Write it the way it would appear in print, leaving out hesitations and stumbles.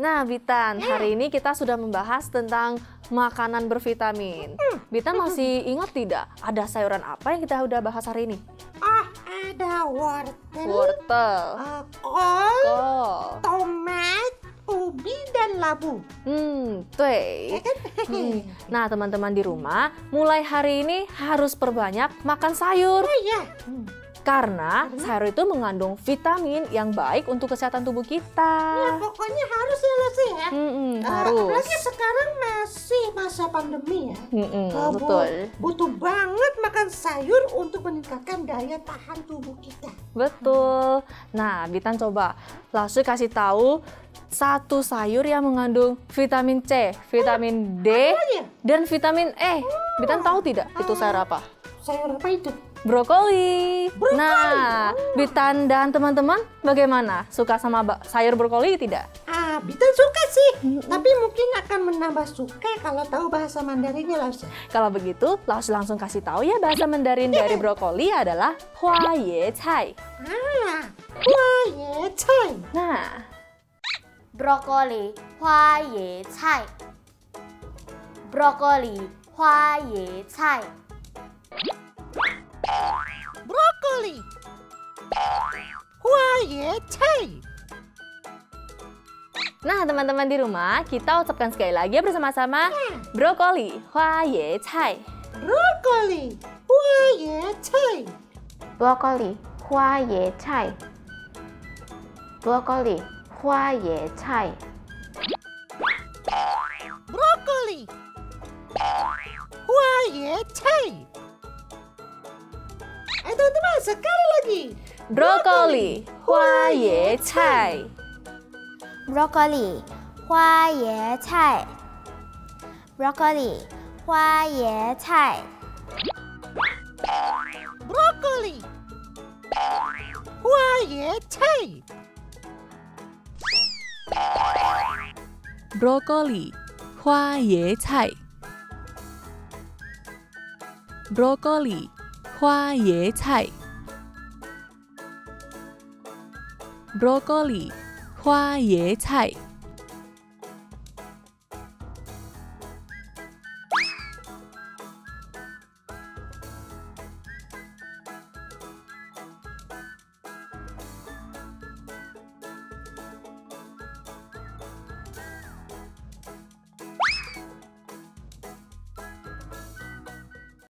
Nah, Bitan, hari ini kita sudah membahas tentang makanan bervitamin. Bitan masih ingat tidak ada sayuran apa yang kita udah bahas hari ini? Oh, ada wortel, Wortel, kol, kol, tomat, ubi, dan labu. tuh. Nah, teman-teman di rumah, mulai hari ini harus perbanyak makan sayur. Oh iya. Karena sayur itu mengandung vitamin yang baik untuk kesehatan tubuh kita. Ya, pokoknya harus ya, Lesti ya. Harus. Apalagi sekarang masih masa pandemi ya. Betul. Butuh banget makan sayur untuk meningkatkan daya tahan tubuh kita. Betul. Nah, Bitan coba langsung kasih tahu satu sayur yang mengandung vitamin C, vitamin D, dan vitamin E. Bitan tahu tidak itu sayur apa? Sayur apa itu? Brokoli. Nah, Bitan dan teman-teman bagaimana? Suka sama sayur brokoli tidak? Bitan suka sih. Tapi mungkin akan menambah suka kalau tahu bahasa Mandarinnya, Lesti. Kalau begitu, langsung kasih tahu ya bahasa Mandarin dari brokoli adalah hua ye cai. Hua ye cai. Nah, brokoli, hua ye cai. Brokoli, hua ye cai. Brokoli, hua ye cai. nah teman-teman di rumah, kita ucapkan sekali lagi ya bersama-sama. Brokoli, hua ye cai. Brokoli, hua ye cai. Brokoli, hua ye cai. Brokoli, hua ye cai. Brokoli, hua ye cai. Teman-teman, sekali lagi. Brokoli, hua ye cai. Brokoli, hua ye cai. Brokoli, hua ye cai. Brokoli, hua ye cai. Brokoli, hua ye cai. Brokoli, hua ye cai. Brokoli, hua ye cai.